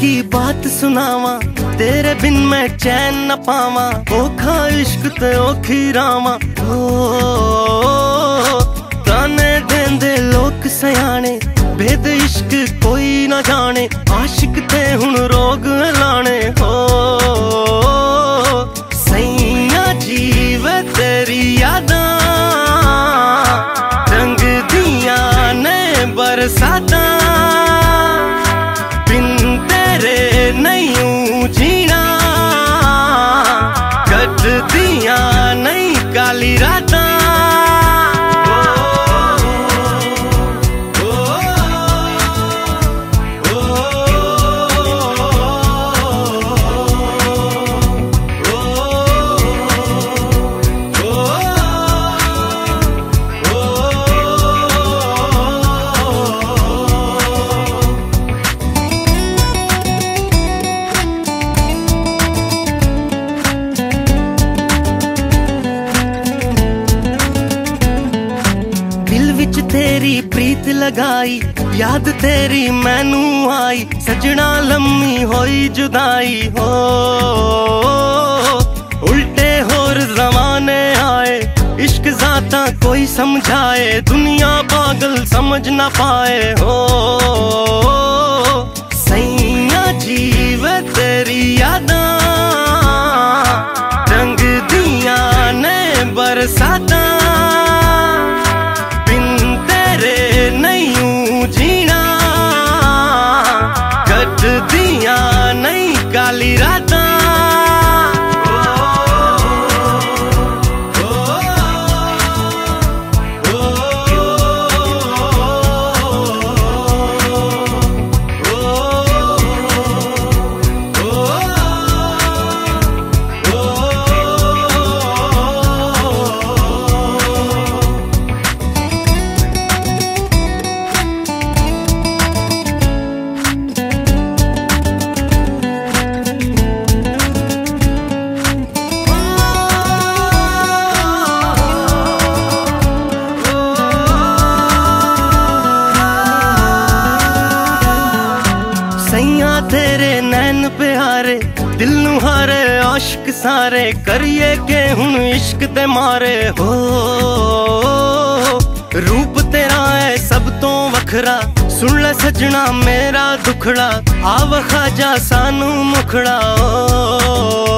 की बात सुनावा, तेरे बिन मैं चैन न पावा। ओखा इश्क ते ओखी रावा, ताने देंदे लोक सयाने, भेद इश्क कोई न जाने। आशिक ते हुण रोग लाने हो, सैया जीवे तेरी यादां रंग दिया ने बरसातां। बिन तेरे नहीं जीना, कट दिया नहीं काली रातां। तेरी प्रीत लगाई, याद तेरी मैनू आई। सजना लम्मी होई जुदाई हो, उल्टे होर जमाने आए। इश्क जाता कोई समझाए, दुनिया पागल समझ ना पाए हो। सैया जीवे तेरी यादां रंग दिया ने बरसातां। नहीं जीना, कट दिया नहीं काली रातां। सैया तेरे नैन प्यारे, दिल नू हारे आशिक सारे। करिए के हुण इश्क ते मारे हो, रूप तेरा है सब तो वखरा। सुन ले सजना मेरा दुखड़ा, आव खाजा सानू मुखड़ा।